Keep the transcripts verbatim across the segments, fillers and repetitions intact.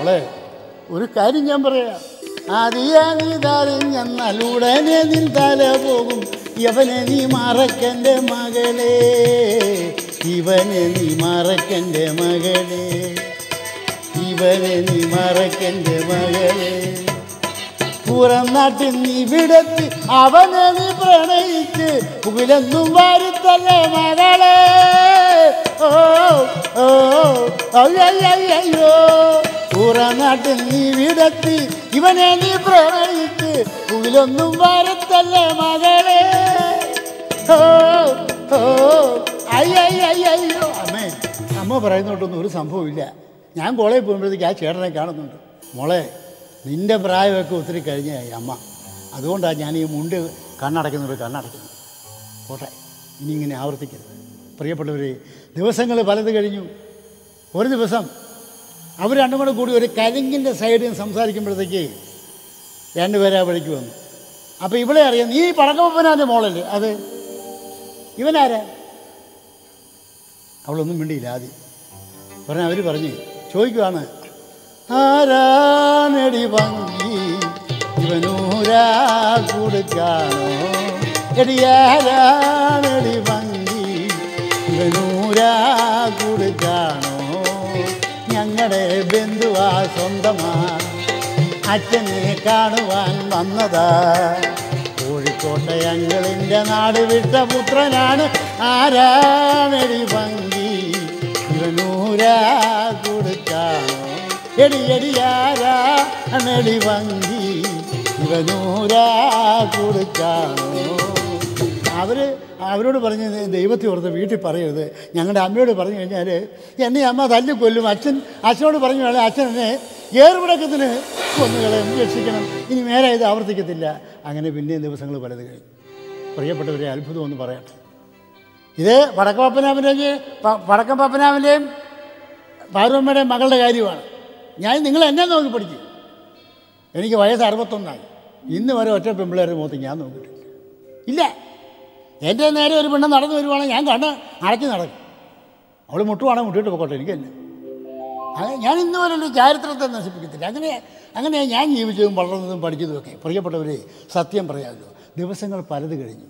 മോളെ ഒരു കാര്യം ഞാൻ പറയാം. അറിയാനിതറിഞ്ഞെന്നാൽ ഉടനെ നിൻ തല പോകും. ഇവനെ നീ മറക്കൻ്റെ മകളെ, ഇവനെ നീ മറക്കൻ്റെ മകളെ, ഇവനെ നീ മറക്കൻ്റെ മകളെ. പുറം നാട്ടിൽ നീ വിടത്തി അവനെ നീ പ്രണയിച്ച് പുകിലൊന്നും വരുത്തല്ല മകളെ. ഓ ഓ അയ്യോ, പുറം നാട്ടിൽ നീ വിടത്തി ഇവനെ നീ പ്രണയിച്ച് പുകിലൊന്നും വരുത്തല്ല മകളെ. ഓ ഓ അയ്യോ. അമ്മേ, അമ്മ പറയുന്നോട്ടൊന്നും ഒരു സംഭവമില്ല. ഞാൻ കോളേജിൽ പോകുമ്പോഴത്തേക്ക് ആ ചേട്ടനെ കാണുന്നുണ്ട്. മോളെ, നിൻ്റെ പ്രായമൊക്കെ ഒത്തിരി കഴിഞ്ഞായി അമ്മ. അതുകൊണ്ടാണ് ഞാൻ ഈ മുണ്ട് കണ്ണടയ്ക്കുന്നവർ കണ്ണടയ്ക്കുന്നത്. പോട്ടെ, ഇനി ഇങ്ങനെ ആവർത്തിക്കരുത്. പ്രിയപ്പെട്ടവർ, ദിവസങ്ങൾ പലത് കഴിഞ്ഞു. ഒരു ദിവസം അവർ രണ്ടും കൂടെ കൂടി ഒരു കരിങ്കിൻ്റെ സൈഡിൽ സംസാരിക്കുമ്പോഴത്തേക്ക് രണ്ടുപേരെ ആ വഴിക്ക് വന്നു. അപ്പോൾ ഇവളെ അറിയാം, നീ പടക്കപ്പനാൻ്റെ മോളല്ലേ അത്, ഇവനാരാ? അവളൊന്നും മിണ്ടിയില്ല. ആദ്യം പറഞ്ഞാൽ അവർ പറഞ്ഞ് ചോദിക്കുവാണ്, ആരാനടി ഭംഗി ഇവനൂരാ കൊടുക്കാനോ, എടി ആരാനടി ഭംഗി ഇവനൂരാ കൊടുക്കാനോ, ഞങ്ങളുടെ ബന്ധുവാ സ്വന്തമാ അച്ഛനെ കാണുവാൻ വന്നതാ, കോഴിക്കോട്ടെ ഞങ്ങളിൻ്റെ നാട് വിട്ട പുത്രനാണ്, ആരാനടി ഭംഗി ഇവനൂരാ കൊടുക്കാനോ, എടി എടിയാരാ നെടി ഭംഗി ഇവനൂരാ കൊടുക്കാനോ. അവർ അവരോട് പറഞ്ഞ് ദൈവത്തെ ഓർത്ത് വീട്ടിൽ പറയരുത്, ഞങ്ങളുടെ അമ്മയോട് പറഞ്ഞു കഴിഞ്ഞാൽ എന്നെ അമ്മ തല്ലിക്കൊല്ലും. അച്ഛൻ അച്ഛനോട് പറഞ്ഞു വേണം അച്ഛൻ എന്നെ ഏറുപിടക്കത്തിന് കൊന്നുകളയും, രക്ഷിക്കണം, ഇനി നേരെ ഇത് ആവർത്തിക്കത്തില്ല. അങ്ങനെ പിന്നെയും ദിവസങ്ങൾ പലത് കഴിഞ്ഞു. പ്രിയപ്പെട്ടവരെ, അത്ഭുതം ഒന്ന് പറയട്ടെ. ഇത് വടക്കം പപ്പനാമൻ്റെയും വടക്കം പപ്പനാമൻ്റെയും പാർവമ്മയുടെയും മകളുടെ കാര്യമാണ്. ഞാൻ നിങ്ങൾ എന്നെ നോക്കി പഠിക്കും. എനിക്ക് വയസ്സ് അറുപത്തൊന്നായി. ഇന്ന് വരെ ഒറ്റ പെമ്പിള്ളേരുടെ മുഖത്ത് ഞാൻ നോക്കിയിട്ടില്ല. ഇല്ല, എൻ്റെ നേരെ ഒരു പെണ്ണ് നടന്നു വരുവാണെങ്കിൽ ഞാൻ കണ്ണ് അടക്കി നടക്കും. അവൾ മുട്ടുവാണെങ്കിൽ മുട്ടിയിട്ട് പോക്കോട്ടെ, എനിക്കല്ല. അങ്ങനെ ഞാൻ ഇന്ന് വരെ ചരിത്രത്തെ നശിപ്പിക്കത്തില്ല. അങ്ങനെ അങ്ങനെയാണ് ഞാൻ ജീവിച്ചതും വളർന്നതും പഠിച്ചതും ഒക്കെ. പ്രിയപ്പെട്ടവരെ, സത്യം പറയാമല്ലോ, ദിവസങ്ങൾ പലത് കഴിഞ്ഞു.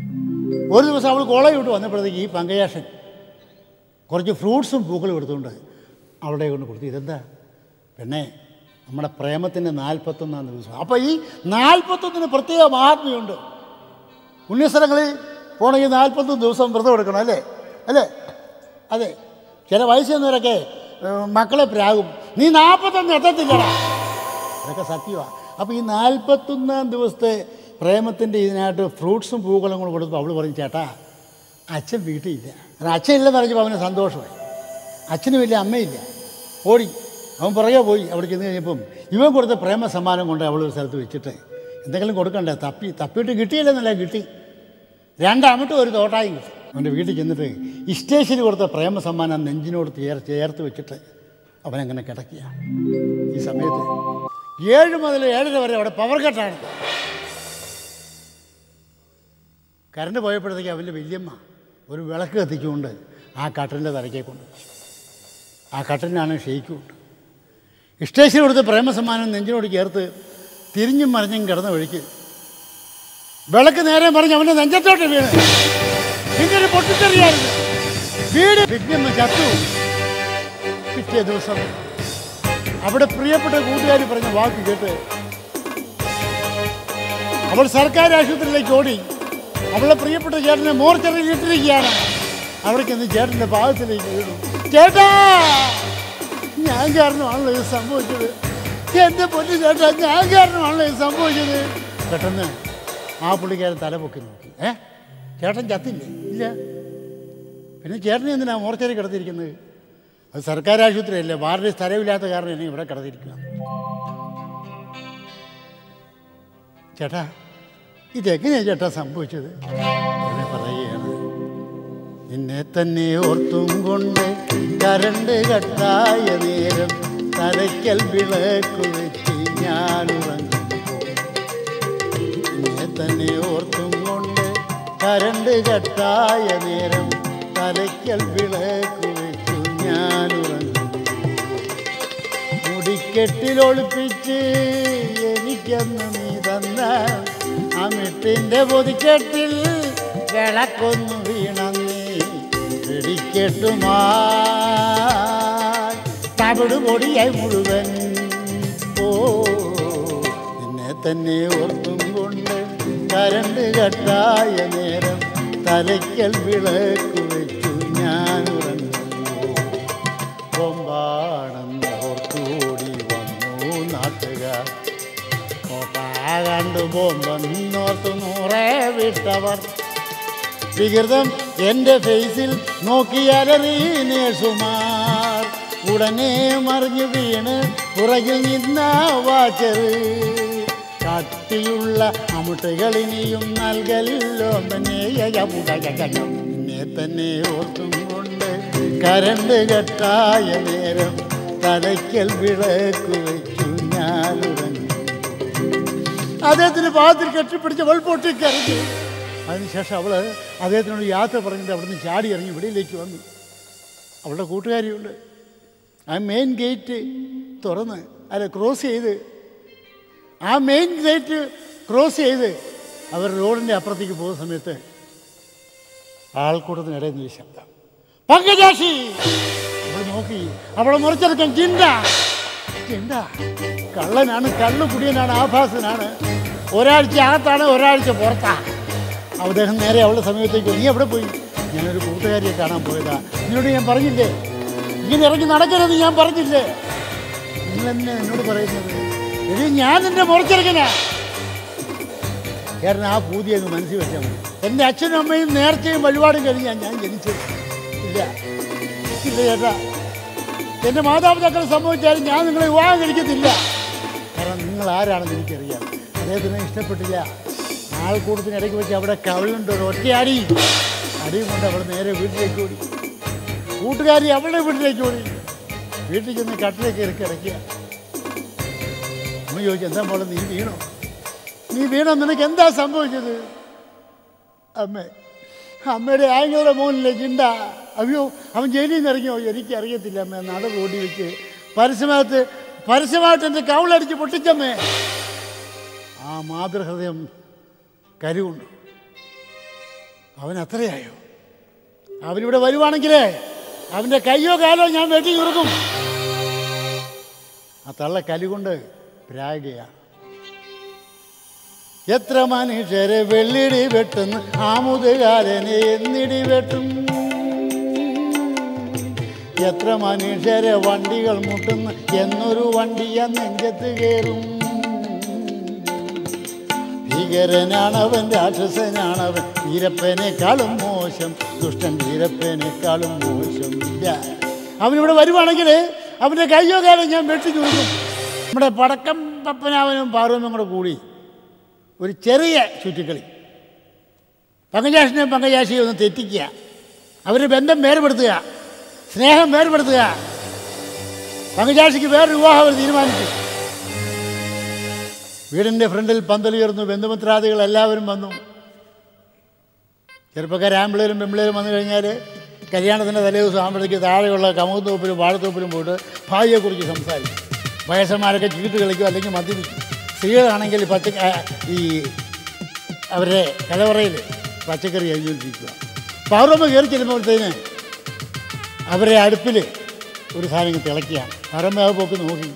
ഒരു ദിവസം അവൾ കോളേജ് വിട്ട് വന്നപ്പോഴത്തേക്ക് ഈ പങ്കയാഷൻ കുറച്ച് ഫ്രൂട്ട്സും പൂക്കളും എടുത്തുകൊണ്ട് അവളുടെ കൊണ്ട് കൊടുത്തു. ഇതെന്താ പെണ്ണേ, നമ്മുടെ പ്രേമത്തിൻ്റെ നാൽപ്പത്തൊന്നാം ദിവസം. അപ്പോൾ ഈ നാൽപ്പത്തൊന്നിന് പ്രത്യേക മഹാത്മ്യമുണ്ട്. പുണ്യസ്ഥലങ്ങളിൽ പോണെങ്കിൽ നാൽപ്പത്തൊന്ന് ദിവസം വ്രതം എടുക്കണം, അല്ലേ അല്ലേ അതെ. ചില വയസ്സുന്നവരൊക്കെ മക്കളെ പ്രാകും, നീ നാൽപ്പത്തൊന്ന് എത്തത്തില്ലടാ, അതൊക്കെ സത്യമാണ്. അപ്പോൾ ഈ നാൽപ്പത്തൊന്നാം ദിവസത്തെ പ്രേമത്തിൻ്റെ ഇതിനായിട്ട് ഫ്രൂട്ട്സും പൂക്കളും കൂടെ കൊടുത്തപ്പോൾ അവൾ പറഞ്ഞു, ചേട്ടാ അച്ഛൻ വീട്ടിലില്ല. കാരണം അച്ഛൻ ഇല്ലെന്ന് പറഞ്ഞപ്പോൾ അവന് സന്തോഷമായി. അച്ഛനും ഇല്ല, അമ്മയില്ല. ഓടി അവൻ പുറകെ പോയി. അവിടെ ചെന്ന് കഴിഞ്ഞപ്പം ഇവൻ കൊടുത്ത പ്രേമ സമ്മാനം കൊണ്ട് അവളൊരു സ്ഥലത്ത് വെച്ചിട്ട് എന്തെങ്കിലും കൊടുക്കണ്ടേ, തപ്പി തപ്പിയിട്ട് കിട്ടിയില്ലെന്നല്ല, കിട്ടി. രണ്ടാമട്ടും ഒരു തോട്ടായും കിട്ടി. അവൻ്റെ വീട്ടിൽ ചെന്നിട്ട് ഇസ്റ്റേഷന് കൊടുത്ത പ്രേമ സമ്മാനം നെഞ്ചിനോട് ചേർ ചേർത്ത് വെച്ചിട്ട് അവനങ്ങനെ കിടക്കുക. ഈ സമയത്ത് ഏഴ് മുതൽ ഏഴര വരെ അവിടെ പവർ കട്ടാണ്. കറണ്ട് പോയപ്പോഴത്തേക്ക് അവൻ്റെ വല്യമ്മ ഒരു വിളക്ക് കത്തിച്ചുകൊണ്ട് ആ കട്ടലിൻ്റെ തലയ്ക്കേ കൊണ്ട്, ആ കട്ടലിനാണ് ഷെയ്ക്കുണ്ട്. ഇഷ്ടേശ്വരി കൊടുത്ത് പ്രേമസമ്മാനം നെഞ്ചിനോട് ചേർത്ത് തിരിഞ്ഞും മറിഞ്ഞും കിടന്ന വഴിക്ക് വിളക്ക് നേരെ പറഞ്ഞ് അവൻ്റെ നെഞ്ചത്തോട്ട് വീണ് ഇങ്ങനെ പൊട്ടിത്തെറിയായിരുന്നു. വീട് വിഘ്നമ്മ ചത്തു. പിറ്റേ ദിവസം അവിടെ പ്രിയപ്പെട്ട കൂട്ടുകാർ പറഞ്ഞ വാക്ക് കേട്ട് അവൾ സർക്കാർ ആശുപത്രിയിലേക്ക് ഓടി. അവളുടെ പ്രിയപ്പെട്ട ചേട്ടനെ മോർച്ചറിയിൽ ഇട്ടിരിക്കുകയാണ്. അവിടേക്ക് ഇന്ന് ചേട്ടൻ്റെ പാദത്തിലേക്ക് വീണു. ചേട്ടാ, ഞാൻ കാരണമാണല്ലോ ഇത് സംഭവിച്ചത്, എൻ്റെ പൊന്നു ചേട്ടാ, ഞാൻ കാരണമാണല്ലോ ഇത് സംഭവിച്ചത്. പെട്ടെന്ന് ആ പുള്ളിക്കാരൻ തല പൊക്കി നോക്കി. ഏ ചേട്ടൻ ചത്തില്ലേ? ഇല്ല. പിന്നെ ചേട്ടനെ എന്തിനാ മോർച്ചറി കിടത്തിയിരിക്കുന്നത്? അത് സർക്കാർ ആശുപത്രിയല്ലേ, വാർഡിൽ സ്ഥലമില്ലാത്ത കാരണം എന്നെ ഇവിടെ കിടത്തിയിരിക്കുക. ചേട്ടാ, ഇതെങ്ങനെയാണ് ചേട്ടാ സംഭവിച്ചത്? പറയുകയാണ്, നിന്നെ തന്നെ ഓർത്തും കൊണ്ട് കരണ്ട് കട്ടായ നേരം തലയ്ക്കൽ വിളക്കു വെച്ച് ഞാനുറങ്ങുമ്പോൾ, നിന്നെ തന്നെ ഓർത്തും കൊണ്ട് കരണ്ട് കട്ടായ നേരം തലയ്ക്കൽ വിളക്കു വെച്ചു ഞാനുറങ്ങുമ്പോൾ, മുടി വെടിക്കെട്ടിലൊളിപ്പിച്ച് എനിക്കെന്ന് നീ തന്ന ആ മിട്ടിൻ്റെ പൊതിക്കെട്ടിൽ വിളക്കൊന്നു വീണന്നീ വെടിക്കെട്ടുമാ തവിട് പൊടിയായി മുഴുവൻ ഓ നിന്നെ തന്നെ ഓർത്തും കൊണ്ട് കരണ്ട് കട്ടായ നേരം തലയ്ക്കൽ വിളക്ക് വെച്ചു ഞാൻ ഉറങ്ങുന്നു കൊമ്പാണെന്ന് ഓർത്തുകൂടി വന്നു നാട്ടുകാർ കോട്ടാ കണ്ടു ബോംബെന്നോർത്തു നൂറേ വിട്ടവർ വികൃതം എൻ്റെ ഫേസിൽ നോക്കിയാലറി നേഴ്സുമാർ ഉടനെ മറിഞ്ഞു വീണ് പുറകിൽ നിന്ന വാച്ചറ് കട്ടിയുള്ള അമുട്ടുകളിനിയും നൽകല്ലോ എന്നെ തന്നെ ഓർത്തും കൊണ്ട് കരണ്ട് കെട്ടായ നേരം തലയ്ക്കൽ വിളക്ക് വെച്ചു ഞാൻ ഉറങ്ങി. അദ്ദേഹത്തിന് പാദത്തിൽ കെട്ടിപ്പിടിച്ച് അവൾ പൊട്ടിക്കരഞ്ഞു. അതിനുശേഷം അവൾ അദ്ദേഹത്തിനോട് യാത്ര പറഞ്ഞിട്ട് അവിടുന്ന് ചാടി ഇറങ്ങി വെളിയിലേക്ക് വന്നു. അവളുടെ കൂട്ടുകാരിയുണ്ട്. ആ മെയിൻ ഗേറ്റ് തുറന്ന് അല്ല ക്രോസ് ചെയ്ത് ആ മെയിൻ ഗേറ്റ് ക്രോസ് ചെയ്ത് അവർ റോഡിൻ്റെ അപ്പുറത്തേക്ക് പോകുന്ന സമയത്ത് ആൾക്കൂട്ടത്തിനിടയിൽ നിന്ന് ശബ്ദം പങ്കജാക്ഷി. അവൾ നോക്കി. അവളെ മുറിച്ചെടുക്കാൻ ചിന്ത ചിന്ത കള്ളനാണ്, കള്ളു കുടിയനാണ്, ആഭാസനാണ്. ഒരാഴ്ച അകത്താണ്, ഒരാഴ്ച പുറത്താണ്. അദ്ദേഹം നേരെ അവളുടെ സമയത്തേക്ക് നീ എവിടെ പോയി? ഞാനൊരു കൂട്ടുകാരിയെ കാണാൻ പോയതാ. നിന്നോട് ഞാൻ പറഞ്ഞില്ലേ ഇങ്ങനെ ഇറങ്ങി നടക്കരുത്? ഞാൻ പറഞ്ഞില്ലേ? നിങ്ങളെന്നെ എന്നോട് പറയുന്നത് എടി ഞാൻ നിന്റെ മുറിച്ചെടുക്കനാ. കാരണം ആ പൂതി അങ്ങ് മനസ്സിൽ വെച്ചാൽ മതി. എൻ്റെ അച്ഛനും അമ്മയും നേർച്ചയും വഴിപാടും കഴിഞ്ഞാൽ ഞാൻ ജനിച്ചത് ഇല്ല ഇല്ല ചേട്ടാ. എൻ്റെ മാതാപിതാക്കൾ സംഭവിച്ചാലും ഞാൻ നിങ്ങളെ വിവാഹം കഴിക്കത്തില്ല. കാരണം നിങ്ങൾ ആരാണെന്ന് എനിക്കറിയാം. അദ്ദേഹത്തിന് ഇഷ്ടപ്പെട്ടില്ല. ആൾക്കൂട്ടത്തിനിടയ്ക്ക് വെച്ച് അവിടെ കവളുണ്ട് ഒരു ഒറ്റയാടി. അടിയും കൊണ്ട് അവൾ നേരെ വീട്ടിലേക്ക് ഓടി. കൂട്ടുകാരി അവളുടെ വീട്ടിലേക്ക് ഓടി. വീട്ടിൽ ചെന്ന് കട്ടിലേക്ക് ഇറക്കി ഇറക്കിയ അമ്മ ചോദിച്ചു എന്താ പോലെ നീ വീണോ? നീ വീണോ? നിനക്ക് എന്താ സംഭവിച്ചത്? അമ്മ അമ്മയുടെ ആങ്ങളുടെ മോനിലെ ചിന്ത. അയ്യോ അവൻ ജയിലിൽ നിന്ന് ഇറങ്ങിയോ? എനിക്കറിയത്തില്ല അമ്മ. നട ഓടി വെച്ച് പരസ്യമായിട്ട് പരസ്യമായിട്ട് എൻ്റെ കവളടിച്ച് പൊട്ടിച്ചമ്മേ. ആ മാതൃഹൃദയം കരുവുണ്ട്. അവൻ അത്രയായോ? അവനിവിടെ വരുവാണെങ്കിലേ അവൻ്റെ കയ്യോ കാലോ ഞാൻ വെട്ടി നിർക്കും. ആ തള്ള കലുകൊണ്ട് പ്രാഗയാണ്. എത്ര മനുഷ്യരെ വെള്ളിടി വെട്ടുന്നു ആമുതുകാലനെ എന്നിടി വെട്ടും. എത്ര മനുഷ്യരെ വണ്ടികൾ മുട്ടുന്നു എന്നൊരു വണ്ടിയ നെഞ്ചത്ത് കയറും. ഭീകരനാണവൻ, രാക്ഷസനാണവൻ, വീരപ്പനേക്കാളും മോശം, ദുഷ്ടൻ വീരപ്പനേക്കാളും മോശം. ഇല്ല അവനിവിടെ വരുവാണെങ്കിൽ അവൻ്റെ കയ്യോ കാലം ഞാൻ വെട്ടി കൊടുക്കും. നമ്മുടെ പടക്കം പപ്പനാവനും പാർവനും കൂടെ കൂടി ഒരു ചെറിയ ചുറ്റിക്കളി. പങ്കജാക്ഷിനെയും പങ്കജാക്ഷിയെ ഒന്ന് തെറ്റിക്കുക, അവരുടെ ബന്ധം വേർപെടുത്തുക, സ്നേഹം വേർപെടുത്തുക. പങ്കജാക്ഷിക്ക് വേറൊരു വിവാഹം അവർ തീരുമാനിച്ചു. വീടിൻ്റെ ഫ്രണ്ടിൽ പന്തലുയർന്നു. ബന്ധുമിത്രാദികൾ എല്ലാവരും വന്നു. ചെറുപ്പക്കാർ ആമ്പിളേരും പെമ്പിളേരും വന്നു കഴിഞ്ഞാൽ കല്യാണത്തിൻ്റെ തലേ ദിവസം ആകുമ്പോഴേക്ക് താഴെയുള്ള കമുകത്തോപ്പിലും വാഴത്തോപ്പിലും പോയിട്ട് ഭാര്യയെക്കുറിച്ച് സംസാരിക്കും. വയസ്സന്മാരൊക്കെ ചീട്ട് കളിക്കും, അല്ലെങ്കിൽ മദ്യപിക്കും. സ്ത്രീകളാണെങ്കിൽ പച്ച ഈ അവരുടെ കലവറയിൽ പച്ചക്കറി അരിഞ്ഞുകൊണ്ടിരിക്കുക. പാർവമ്മ കയറി ചെല്ലുമ്പോഴത്തേന് അവരുടെ അടുപ്പിൽ ഒരു സാധനം തിളക്കുകയാണ്. പാർവമ്മ ആ പോക്ക് നോക്കി.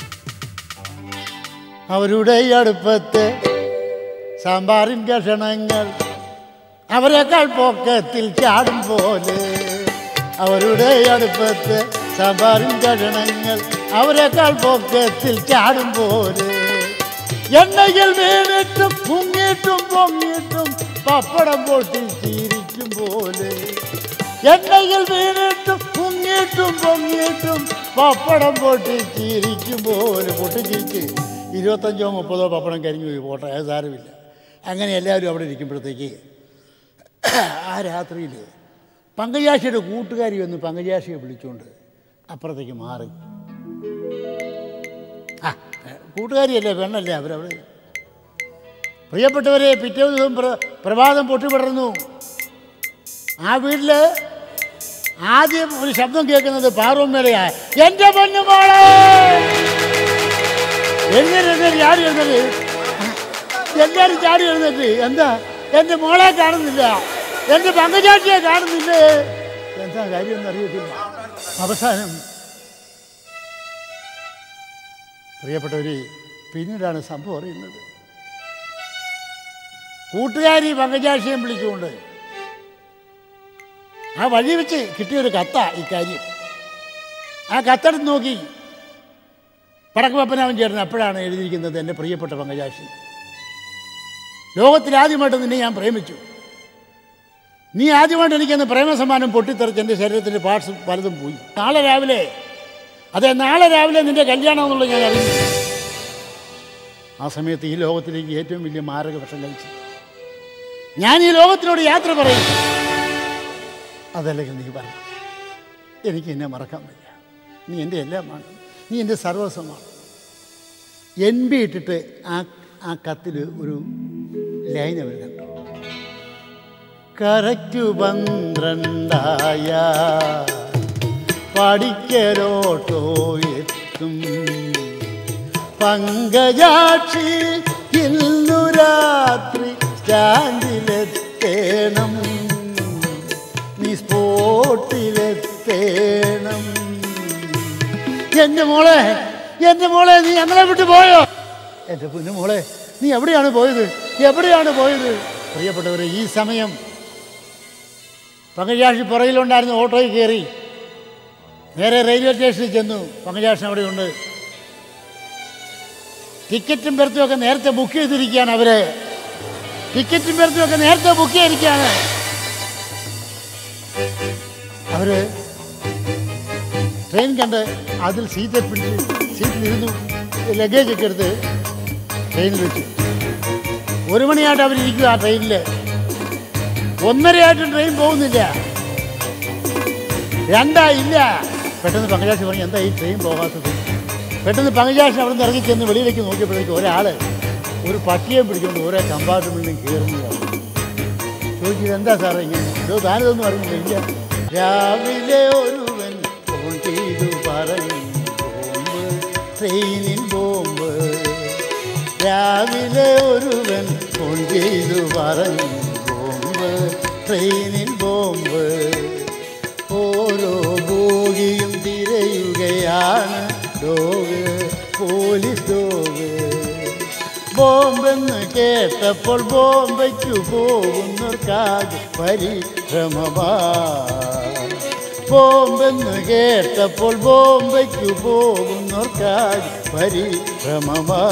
അവരുടെ അടുപ്പത്ത് സാമ്പാറിൻ കഷണങ്ങൾ അവരെക്കാൾ പൊക്കത്തിൽ ചാടും പോലെ. അവരുടെ അടുപ്പത്ത് സാമ്പാറിൻ കഷണങ്ങൾ അവരെക്കാൾ പൊക്കത്തിൽ ചാടും പോലെ. എണ്ണയിൽ വീണിട്ടും പൊങ്ങിയിട്ടും പൊങ്ങിയിട്ടും പപ്പടം പൊട്ടി ചിരിക്കും പോലെ. എണ്ണയിൽ വീണിട്ടും പൊങ്ങിയിട്ടും പൊങ്ങിയിട്ടും പപ്പടം പൊട്ടി ചിരിക്കും പോലെ. പൊട്ടിച്ചിരിച്ച് ഇരുപത്തഞ്ചോ മുപ്പതോ പപ്പടം കരിഞ്ഞു പോയി. പോട്ടെ, അത് സാരമില്ല. അങ്ങനെ എല്ലാവരും അവിടെ ഇരിക്കുമ്പോഴത്തേക്ക് ആ രാത്രിയിൽ പങ്കജാക്ഷിയുടെ കൂട്ടുകാരി വന്ന് പങ്കജാക്ഷിയെ വിളിച്ചുകൊണ്ട് അപ്പുറത്തേക്ക് മാറി. ആ കൂട്ടുകാരിയല്ലേ, പെണ്ണല്ലേ അവരവിടെ. പ്രിയപ്പെട്ടവരെ, പിറ്റേ ദിവസം പ്രഭാതം പൊട്ടിവിടർന്നു. ആ വീട്ടിൽ ആദ്യം ഒരു ശബ്ദം കേൾക്കുന്നത് പാർവമ്മയുടെയാ. എൻ്റെ പൊന്നുമോളെ എഴുന്നേറ്റ് എഴുന്നേറ്റ് ചാടി എഴുന്നേറ്റ് എല്ലാവരും ചാടി എഴുന്നേറ്റ്. എന്താ എൻ്റെ മോളെ കാണുന്നില്ല, എൻ്റെ പങ്കജാക്ഷിയെ കാണുന്നില്ലേ, എന്താ കാര്യമൊന്നും അറിയത്തില്ല. അവസാനം പ്രിയപ്പെട്ടവര്, പിന്നീടാണ് സംഭവം അറിയുന്നത്. കൂട്ടുകാരി പങ്കജാക്ഷിയെ വിളിച്ചുകൊണ്ട് ആ വഴി വെച്ച് കിട്ടിയൊരു കത്താ ഇക്കാര്യം. ആ കത്തെടുത്ത് നോക്കി പടക്കപ്പനാവൻ ചേർന്ന് അപ്പോഴാണ് എഴുതിയിരിക്കുന്നത്, എൻ്റെ പ്രിയപ്പെട്ട പങ്കജാക്ഷി, ലോകത്തിലാദ്യമായിട്ട് നിന്നെ ഞാൻ പ്രേമിച്ചു. നീ ആദ്യമായിട്ട് എനിക്കെന്ന് പ്രേമസമ്മാനം പൊട്ടിത്തെറിച്ച് എൻ്റെ ശരീരത്തിൻ്റെ പാർട്സ് പലതും പോയി. നാളെ രാവിലെ, അതെ നാളെ രാവിലെ നിൻ്റെ കല്യാണം എന്നുള്ളത് ഞാൻ അറിഞ്ഞു. ആ സമയത്ത് ഈ ലോകത്തിലേക്ക് ഏറ്റവും വലിയ മാരക വിഷം കഴിച്ചു. ഞാൻ ഈ ലോകത്തിനോട് യാത്ര പറയും. അതല്ലെങ്കിൽ നീ പറഞ്ഞു, എനിക്ക് എന്നെ മറക്കാൻ വയ്യ. നീ എൻ്റെ എല്ലാമാണ്, നീ എൻ്റെ സർവസ്വമാണ്. എൻ ബി ഇട്ടിട്ട് ആ ആ കത്തിൽ ഒരു ലൈൻ അവർ കണ്ടു. കറക്റ്റു പന്ത്രണ്ടായ പഠിക്കലോട്ടോ എത്തും പങ്കജാക്ഷി ഇന്നു രാത്രി സ്റ്റാൻഡിലെത്തേണം, നീ സ്പോട്ടിലെത്തേണം. എൻ്റെ മോളെ, എൻ്റെ മോളെ, നീ ഞങ്ങളെ വിട്ടു പോയോ? എൻ്റെ പൊന്നു മോളെ, നീ എവിടെയാണ് പോയത്, എവിടെയാണ് പോയത്? പ്രിയപ്പെട്ടവരെ, ഈ സമയം പങ്കജാക്ഷി പുറകിലുണ്ടായിരുന്ന ഓട്ടോയിൽ കയറി നേരെ റെയിൽവേ സ്റ്റേഷനിൽ ചെന്നു. പങ്കജാക്ഷി അവിടെയുണ്ട്. ടിക്കറ്റും ബെർത്തും ഒക്കെ നേരത്തെ ബുക്ക് ചെയ്തിരിക്കുകയാണ്. അവരെ ടിക്കറ്റും ബെർത്തും ഒക്കെ നേരത്തെ ബുക്ക് ചെയ്തിരിക്കുകയാണ്. അവര് ട്രെയിൻ കണ്ട് അതിൽ സീറ്റ് പിടിച്ച് സീറ്റിലിരുന്നു. ലഗേജ് ഒക്കെ എടുത്ത് ട്രെയിനിൽ വെച്ചു. ഒരു മണിയായിട്ട് അവരിയ്ക്കുക ആ ട്രെയിനിൽ. ഒന്നരയായിട്ടും ട്രെയിൻ പോകുന്നില്ല. രണ്ടായില്ല. പെട്ടെന്ന് പങ്കജാക്ഷി പറഞ്ഞു, എന്താ ഈ ട്രെയിൻ പോകാത്തത്? പെട്ടെന്ന് പങ്കജാക്ഷി അവിടെ നിന്ന് ഇറങ്ങി ചെന്ന് വെളിയിലേക്ക് നോക്കിയപ്പോഴേക്കും ഒരാൾ ഒരു പട്ടിയെ പിടിച്ചുകൊണ്ട് ഓരോ കമ്പാർട്ട്മെൻറ്റിലും കയറുന്നതാണ്. ചോദിച്ചത് എന്താ സാറേ ഇങ്ങനെ? ഇതോ താനിതൊന്നും അറിഞ്ഞില്ല. ഇല്ല. രാവിലെ ഒരുവൻ ഫോൺ ചെയ്തു പറയും ബോംബ്, ട്രെയിനിൽ ബോംബ്. രാവിലെ ഒരുവൻ ഫോൺ ചെയ്തു പറയും ബോംബ്, ട്രെയിനിൽ ബോംബ്. ഓരോ ബോഗിയും തിരയുകയാണ് ഡോഗ്, പോലീസ് ഡോഗ്. ബോംബെന്ന് കേട്ടപ്പോൾ ബോംബയ്ക്കു പോകുന്നവർക്കാകെ പരിഭ്രമമാ. ബോംബെന്ന് കേട്ടപ്പോൾ ബോംബയ്ക്കു പോകുന്നവർക്കാകെ പരിഭ്രമമാ.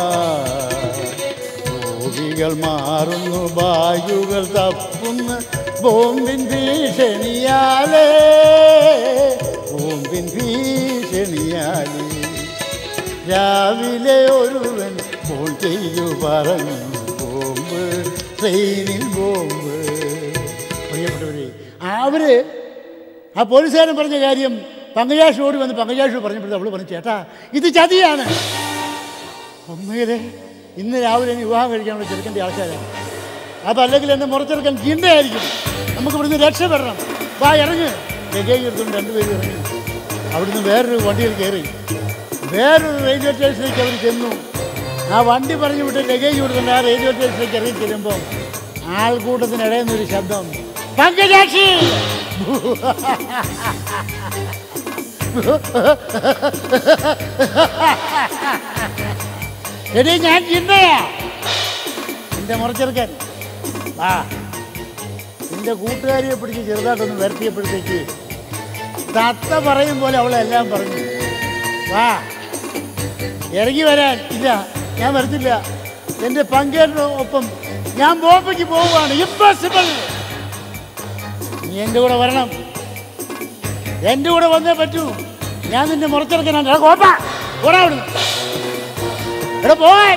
ബോഗികൾ മാറുന്നു, ബാഗുകൾ തപ്പുന്നു, ബോംബിൻ ഭീഷണിയാലേ, ബോംബിൻ ഭീഷണിയാലേ. രാവിലെ ഒരുവൻ ഫോൺ ചെയ്തു പറഞ്ഞു ബോംബ്, ട്രെയിനിൽ ബോംബ്. പ്രിയപ്പെട്ടവരെ, അവര് ആ പോലീസുകാരൻ പറഞ്ഞ കാര്യം പങ്കജാക്ഷി ഓടി വന്ന് പങ്കജാക്ഷി പറഞ്ഞപ്പോഴത്തെ അവള് പറഞ്ഞു, ചേട്ടാ ഇത് ചതിയാണ്. ഒന്നുകിലേ ഇന്ന് രാവിലെ ഇനി വിവാഹം കഴിക്കാനുള്ള ചെറുക്കൻ്റെ ആൾക്കാരാണ്. അപ്പം അല്ലെങ്കിൽ എന്നെ മുറച്ചെടുക്കാൻ ജിണ്ടയായിരിക്കും. നമുക്ക് ഇവിടുന്ന് രക്ഷപ്പെടണം. വാ ഇറങ്ങ്. ലഗേജ് എടുത്തുകൊണ്ട് രണ്ടുപേരും ഇറങ്ങി. അവിടുന്ന് വേറൊരു വണ്ടിയിൽ കയറി വേറൊരു റെയിൽവേ സ്റ്റേഷനിലേക്ക് അവർ ചെന്നു. ആ വണ്ടി പറഞ്ഞു വിട്ട് ലഗേജ് കൊടുത്തുകൊണ്ട് ആ റെയിൽവേ സ്റ്റേഷനിലേക്ക് ഇറങ്ങി ചെല്ലുമ്പോൾ ആൾക്കൂട്ടത്തിനിടയിൽ നിന്നൊരു ശബ്ദം, പങ്കജാക്ഷി. എടീ ഞാൻ ജിണ്ടയാ, എൻ്റെ മുറച്ചെറുക്കൻ. ആ നിൻ്റെ കൂട്ടുകാരിയെ പിടിച്ച് ചെറുതായിട്ടൊന്ന് വരുത്തിയപ്പോഴത്തേക്ക് തത്ത പറയും പോലെ അവളെല്ലാം പറഞ്ഞു. വാ ഇറങ്ങി വരാൻ. ഇല്ല, ഞാൻ വരത്തില്ല. എൻ്റെ പങ്കേറിന് ഒപ്പം ഞാൻ ബോംബയ്ക്ക് പോവുകയാണ്. ഇമ്പോസിബിൾ. നീ എൻ്റെ കൂടെ വരണം. എൻ്റെ കൂടെ വന്നേ പറ്റൂ. ഞാൻ നിന്നെ മുറച്ചെടുക്കാനാണ്. കോപ്പ ഓടാ അവിടുന്ന്. എടാ പോവാൻ.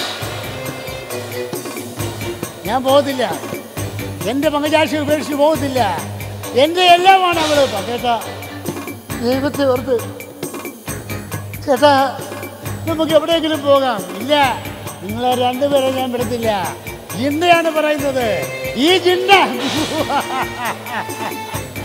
ഞാൻ പോകത്തില്ല. എൻ്റെ പങ്കജാക്ഷി ഉപേക്ഷിച്ച് പോകത്തില്ല. എൻ്റെ എല്ലാമാണ് അവള്. കേട്ടാ, ദൈവത്തെ ഓർത്ത് ചേട്ടാ, നമുക്ക് എവിടെയെങ്കിലും പോകാം. ഇല്ല, നിങ്ങളെ രണ്ടുപേരെ ഞാൻ വിടത്തില്ല. ജിണ്ടയാണ് പറയുന്നത്. ഈ ജിണ്ട.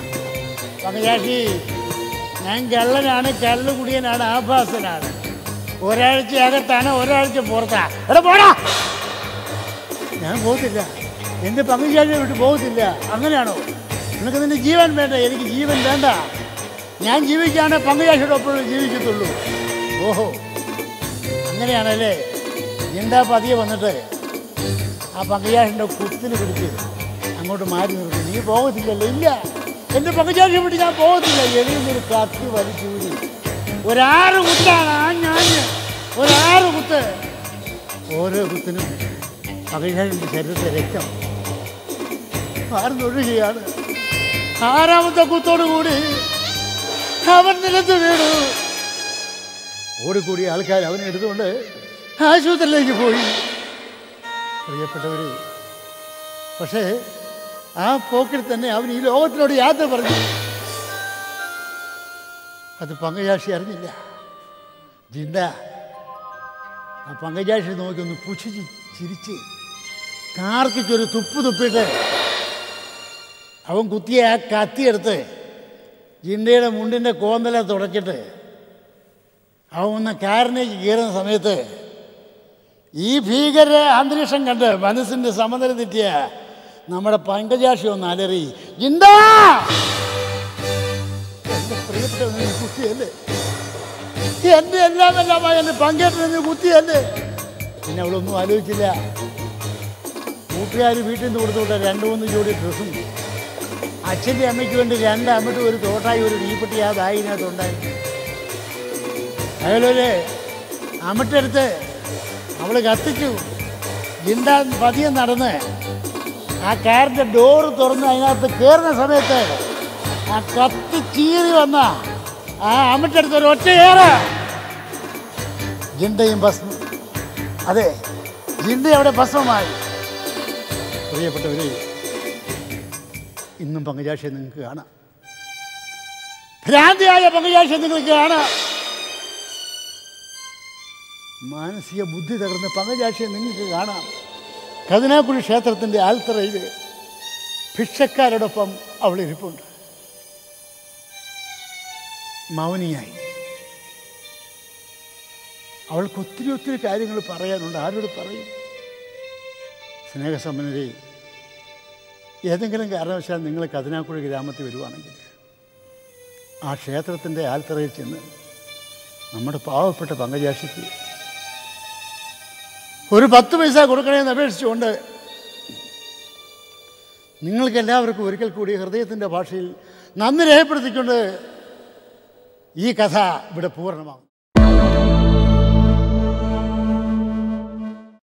പങ്കജാക്ഷി, ഞാൻ കള്ളനാണ്, കള്ളുകുടിയനാണ്, ആഭാസനാണ്. ഒരാഴ്ച അകത്താണ്, ഒരാഴ്ച പുറത്താ. എടാ പോടാ. ഞാൻ പോകത്തില്ല, എൻ്റെ പങ്കുചാലിയെ വിട്ട് പോകത്തില്ല. അങ്ങനെയാണോ? നിനക്ക് നിന്റെ ജീവൻ വേണ്ട. എനിക്ക് ജീവൻ വേണ്ട. ഞാൻ ജീവിക്കാണ് പങ്കുചാലിയുടെ ഒപ്പം ജീവിക്കത്തുള്ളൂ. ഓഹോ, അങ്ങനെയാണല്ലേ? എന്താ പതിയെ വന്നിട്ട് ആ പങ്കുചാലിൻ്റെ കുത്തിന് പിടിച്ച് അങ്ങോട്ട് മാറി നിർത്തി. നീ പോകത്തില്ലല്ലോ? ഇല്ല, എൻ്റെ പങ്കുചാലിയെ വിട്ട് ഞാൻ പോകത്തില്ല. എഴുന്നൊരു കത്തി വലിച്ചൂരി ഒരാറ് കുത്താണ് ആ ഞാൻ, ഒരാറ് കുത്ത്. ഓരോ കുത്തിനും പങ്കുചാലിൻ്റെ ശരീരത്തെ രക്തം മാറുന്നൊഴുകയാണ്. ആറാമത്തെ കുത്തോടു കൂടി അവൻ നിലത്ത് വീണു. ഓടിക്കൂടി ആൾക്കാർ അവനെ എടുത്തുകൊണ്ട് ആശുപത്രിയിലേക്ക് പോയി. പ്രിയപ്പെട്ടവർ, പക്ഷേ ആ പോക്കിൽ തന്നെ അവൻ ഈ ലോകത്തിനോട് യാത്ര പറഞ്ഞു. അത് പങ്കജാക്ഷി അറിഞ്ഞില്ല. ജിണ്ട ആ പങ്കജാക്ഷി നോക്കി ഒന്ന് പുച്ഛിച്ച് ചിരിച്ച് കാർക്കിച്ചൊരു തുപ്പ് തുപ്പിയിട്ട് അവൻ കുത്തിയ ആ കത്തിയെടുത്ത് ജിണ്ടയുടെ മുണ്ടിൻ്റെ കോന്തല തുടച്ചിട്ട് അവൻ ഒന്ന് കാറിനേക്ക് കയറുന്ന സമയത്ത് ഈ ഭീകര അന്തരീക്ഷം കണ്ട് മനസ്സിൻ്റെ സമനില തെറ്റിയ നമ്മുടെ പങ്കജാക്ഷി ഒന്ന് അലറി, ജിണ്ടാ, എൻ്റെ പ്രിയപ്പെട്ട കുത്തിയല്ലേ, എൻ്റെ എല്ലാം എല്ലാമായി എൻ്റെ പങ്കേറ്റ കുത്തിയല്ലേ. പിന്നെ അവളൊന്നും ആലോചിച്ചില്ല. കൂട്ടുകാർ വീട്ടിൽ നിന്ന് കൊടുത്തുവിട്ട രണ്ട് മൂന്ന് ജോഡി ഡ്രസ്സും അച്ഛൻ്റെ അമ്മയ്ക്ക് വേണ്ടി രണ്ട് അമ്മയ്ക്ക് ഒരു തോട്ടായി ഒരു തീപ്പെട്ടി ആ ബാഗിനകത്തുണ്ടായി. അതുപോലെ അമ്മട്ടെടുത്ത് അവൾ കത്തിച്ചു. ജിണ്ട പതിയെ നടന്ന് ആ കാറിൻ്റെ ഡോറ് തുറന്ന് അതിനകത്ത് കയറുന്ന സമയത്ത് ആ കത്തി ചീറി വന്ന ആ അമ്മട്ടെടുത്ത് ഒരു ഒറ്റ കയറ്. ജിണ്ടയും ഭസ്മം. അതെ, ജിണ്ട അവിടെ ഭസ്മമായി. പ്രിയപ്പെട്ടവരെ, ഇന്നും പങ്കജാക്ഷിയെ നിങ്ങൾക്ക് കാണാം. ഭ്രാന്തിയായ പങ്കജാക്ഷിയെ നിങ്ങൾക്ക് കാണാം. മാനസിക ബുദ്ധി തകർന്ന പങ്കജാക്ഷിയെ നിങ്ങൾക്ക് കാണാം. കതിനാക്കുഴി ക്ഷേത്രത്തിൻ്റെ ആൽത്തറയിൽ ഭിക്ഷക്കാരോടൊപ്പം അവൾ ഇരിപ്പുണ്ട്, മൗനിയായി. അവൾക്ക് ഒത്തിരി ഒത്തിരി കാര്യങ്ങൾ പറയാനുണ്ട്. ആരോട് പറയും? സ്നേഹസമ്പന്നരെ, ഏതെങ്കിലും കാരണവശാൽ നിങ്ങൾ കതിനാക്കുഴി ഗ്രാമത്തിൽ വരുവാണെങ്കിൽ ആ ക്ഷേത്രത്തിൻ്റെ ആൽത്തറയിൽ ചെന്ന് നമ്മുടെ പാവപ്പെട്ട പങ്കജാക്ഷിക്ക് ഒരു പത്ത് പൈസ കൊടുക്കണമെന്ന് അപേക്ഷിച്ചുകൊണ്ട് നിങ്ങൾക്കെല്ലാവർക്കും ഒരിക്കൽ കൂടി ഹൃദയത്തിൻ്റെ ഭാഷയിൽ നന്ദി രേഖപ്പെടുത്തിക്കൊണ്ട് ഈ കഥ ഇവിടെ പൂർണ്ണമാകും.